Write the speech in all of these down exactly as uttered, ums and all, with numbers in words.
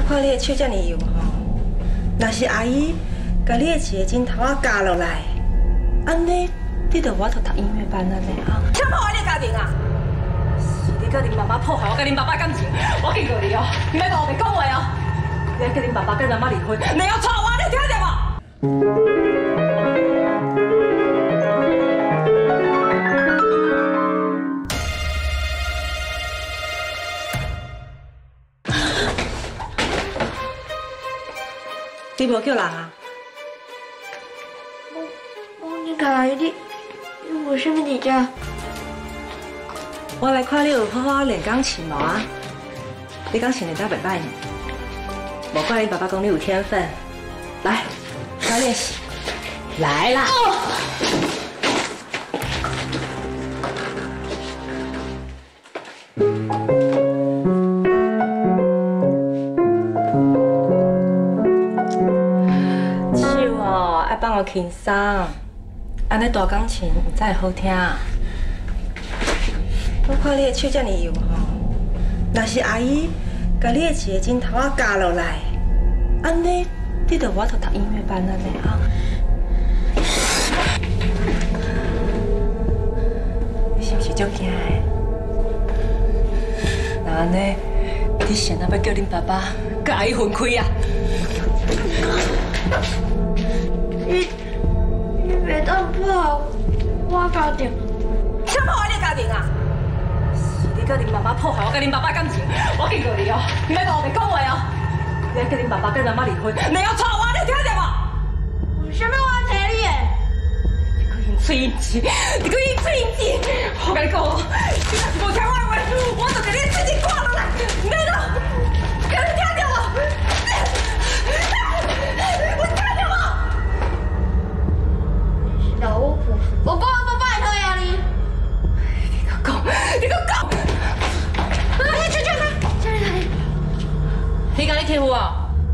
看你的手遮尔油吼，若是阿姨甲你的一个枕头仔夹落来，安尼你着我着读音乐班安尼哈。什么破坏你家庭啊？是你甲恁爸爸破坏我甲恁爸爸感情，我警告你哦，你莫胡白讲话哦。你要甲恁爸爸跟阿妈离婚，你要娶我，你听着无？ 你无叫人啊？ 我我你家你你无啥物伫遮？ 我来看你有好好练钢琴无啊？你钢琴练得袂歹呢，无怪你爸爸讲你有天分。来，来练习。来啦！哦 放我轻松，安尼大钢琴才会好听。我看你的手遮尔油吼，若是阿姨甲你的一个枕头仔夹落来，安尼你着我着读音乐班安尼哈。你是毋是足惊的？那安尼，你现在要叫恁爸爸甲阿姨分开啊？ 你你袂当破我家庭， 什么破坏你家庭啊？是你甲恁爸爸破坏我甲恁爸爸感情，我警告你哦，你莫胡白讲话哦。你要甲恁爸爸跟阿妈离婚，你要娶我，你听着无？ 为什么我要娶你？ 你可以吹音机，你可以吹音机。我跟你讲哦，你若是无听我的话，我就把你自己挂落来，你听到？给你听着无？我听着无？ 老巫婆，我讲我爸爸会讨厌你。 你个讲，你个讲！ 你出去啦！这里来。 你甲你欺负我？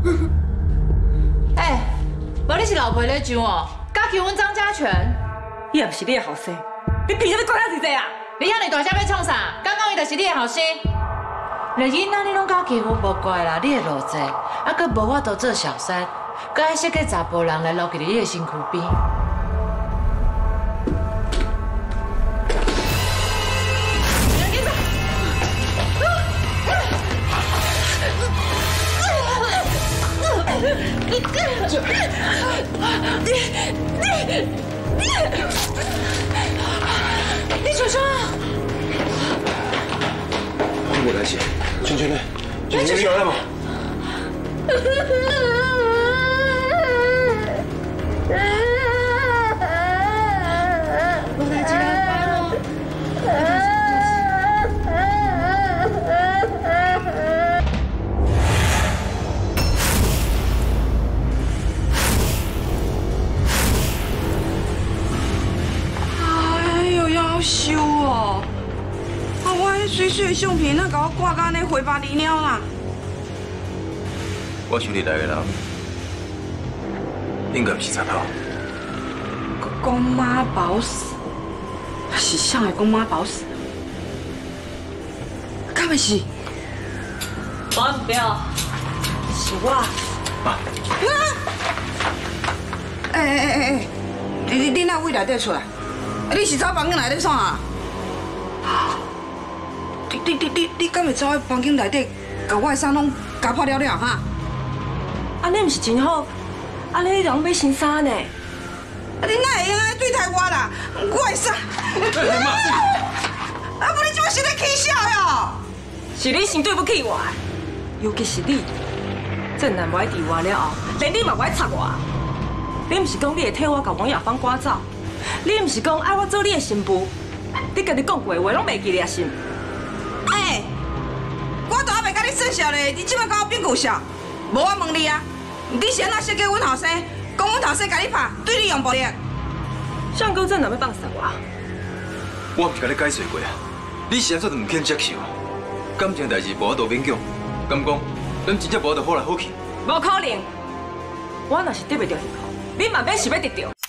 哎，无你是老婆咧上哦，敢求阮张家全？ 伊也不是你的后生，你凭什么管遐济济啊？ 你遐尼大声要创啥？刚刚伊就是你的后生。连囡仔你拢敢欺负，无怪啦，你的路济，啊，佮无法度做小三，佮爱设计查甫人来留伫你的身躯边。 你你你你受伤啊！ 你无代志，圈圈呢？圈圈你有来无？无代志啦， 羞哦！啊，我迄水水相片那甲我挂到安尼灰白离鸟啦。 我想你来个人，应该不是贼头。 公妈宝死，是啥个公妈宝死？敢会是？ 保不要，是我。 啊！ 哎哎哎哎！你你哪位内底出来？ 你是走房间内底创啊？你你你你你敢会走喺房间内底，把我的衫拢夹破了了哈？ 安尼毋是真好，安尼你人买新衫呢？ 啊，你哪会用安尼对待我啦？我的衫，啊，不你即摆是咧起笑哟？ 是你先对不起我，尤其是你，正男不爱伫我了后，连你嘛不爱插我。你毋是讲你会替我甲王亚芳赶走？ 你毋是讲爱我做你的新妇？你家己讲过的话拢袂记咧是？ 哎，我都还袂甲你算数咧，你即摆甲我变旧笑？无我问你啊，你是安怎设计阮后生，讲阮后生甲你拍，对你用暴力？ 上哥真哪要放杀我？ 我毋是甲你解释过啊，你是安怎都唔肯接受？感情代志无法度勉强，敢讲咱真正无法度好来好去？ 无可能！我若是得袂到幸福，你嘛免想要得到。